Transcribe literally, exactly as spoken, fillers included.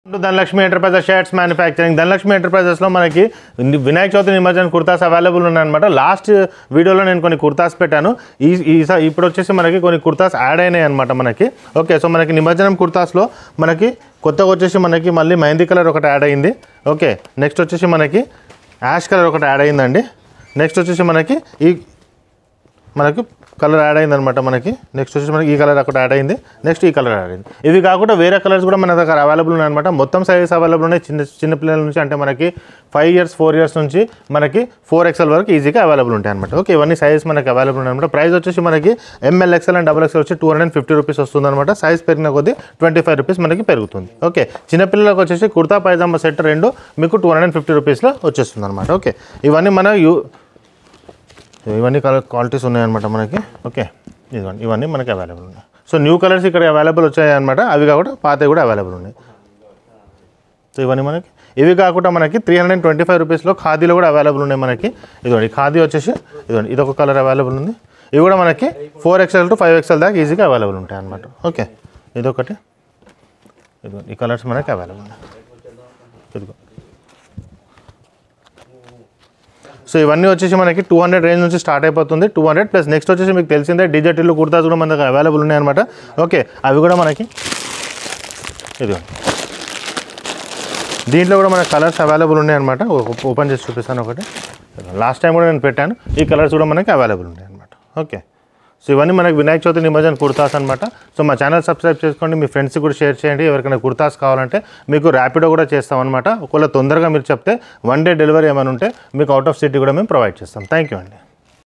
Dhanalakshmi enterprises shirts manufacturing. Dhanalakshmi ఎంటర్ప్రైజెస్లో మనకి వినాయక చవితి నిమజ్జన కుర్తాస్ అవైలబుల్ ఉన్నాయన్నమాట. లాస్ట్ వీడియోలో నేను కొన్ని కుర్తాస్ పెట్టాను. ఈ ఈసారి ఇప్పుడు వచ్చేసి మనకి కొన్ని కుర్తాస్ యాడ్ అయినాయి అనమాట మనకి. ఓకే, సో మనకి నిమజ్జనం కుర్తాస్లో మనకి కొత్తగా వచ్చేసి మనకి మళ్ళీ మెహందీ కలర్ ఒకటి యాడ్ అయింది. ఓకే, నెక్స్ట్ వచ్చేసి మనకి యాష్ కలర్ ఒకటి యాడ్ అయిందండి. నెక్స్ట్ వచ్చేసి మనకి ఈ మనకి కలర్ యాడ్ అయింది అనమాట మనకి. నెక్స్ట్ వచ్చేసి మనకి ఈ కలర్ ఒకటి యాడ్ అయింది. నెక్స్ట్ ఈ కలర్ యాడ్ అయింది. ఇవి కాకుండా వేరే కలర్స్ కూడా మన దగ్గర అవైలబుల్ ఉన్నాయన్నమాట. మొత్తం సైజెస్ అవైలబుల్ ఉన్నాయి. చిన్న చిన్న పిల్లల నుంచి అంటే మనకి ఫైవ్ ఇయర్స్ ఫోర్ ఇయర్స్ నుంచి మనకి ఫోర్ ఎక్స్ఎల్ వరకు ఈజీగా అవైలబుల్ ఉంటాయి అనమాట. ఓకే, ఇవన్నీ సైజెస్ మనకి అవైలబుల్ ఉన్నాయన్నమాట. ప్రైస్ వచ్చేసి మనకి M L XL and double XL వచ్చి టూ హండ్రెడ్ ఫిఫ్టీ రూపీస్ వస్తుంది అనమాట. సైజ్ పెరిగిన కొద్దీ ట్వంటీ ఫైవ్ రూపీస్ మనకి పెరుగుతుంది. ఓకే, చిన్నపిల్లలకు వచ్చేసి కుర్తా పైజామా సెట్ రెండు మీకు టూ హండ్రెడ్ ఫిఫ్టీ రూపీస్లో వచ్చేస్తుంది అనమాట. ఓకే, ఇవన్నీ మన యూ ఇవన్నీ కలర్ క్వాలిటీస్ ఉన్నాయన్నమాట మనకి. ఓకే, ఇదిగోండి ఇవన్నీ మనకి అవైలబుల్ ఉన్నాయి. సో న్యూ కలర్స్ ఇక్కడ అవైలబుల్ వచ్చాయి అనమాట. అవి కాకుండా పాతవి కూడా అవైలబుల్ ఉన్నాయి. సో ఇవన్నీ మనకి ఇవి కాకుండా మనకి త్రీ హండ్రెడ్ ట్వంటీ ఫైవ్ రూపీస్లో ఖాదీలో కూడా అవైలబుల్ ఉన్నాయి మనకి. ఇదిగోండి ఖాదీ వచ్చేసి ఇదిగోండి ఇదొక కలర్ అవైలబుల్ ఉంది. ఇవి కూడా మనకి four XL to five XL దాకా ఈజీగా అవైలబుల్ ఉంటాయి అనమాట. ఓకే, ఇదొకటి ఇదిగోండి ఈ కలర్స్ మనకి అవైలబుల్ ఉన్నాయి. ఇదిగో సో ఇవన్నీ వచ్చేసి మనకి టూ హండ్రెడ్ రేంజ్ నుంచి స్టార్ట్ అయిపోతుంది. టూ హండ్రెడ్ ప్లస్ నెక్స్ట్ వచ్చేసి మీకు తెలిసిందే డిజిటల్ కుర్తాస్ కూడా మన దగ్గర అవైలబుల్ ఉన్నాయన్నమాట. ఓకే, అవి కూడా మనకి ఇది దీంట్లో కూడా మనకి కలర్స్ అవైలబుల్ ఉన్నాయన్నమాట. ఓపెన్ చేసి చూపిస్తాను ఒకటి. లాస్ట్ టైం కూడా నేను పెట్టాను. ఈ కలర్స్ కూడా మనకి అవైలబుల్ ఉన్నాయన్నమాట. ఓకే, సో ఇవన్నీ మనకి వినాయక చవితి నిమజ్జన కుర్తాస్ అనమాట. సో మా ఛానల్ సబ్స్క్రైబ్ చేసుకోండి, మీ ఫ్రెండ్స్కి కూడా షేర్ చేయండి. ఎవరికైనా కుర్తాస్ కావాలంటే మీకు ర్యాపిడో కూడా చేస్తామన్నమాట. ఒకవేళ తొందరగా మీరు చెప్తే వన్ డే డెలివరీ ఏమైనా ఉంటే మీకు అవుట్ ఆఫ్ సిటీ కూడా మేము ప్రొవైడ్ చేస్తాం. థ్యాంక్ యూ అండి.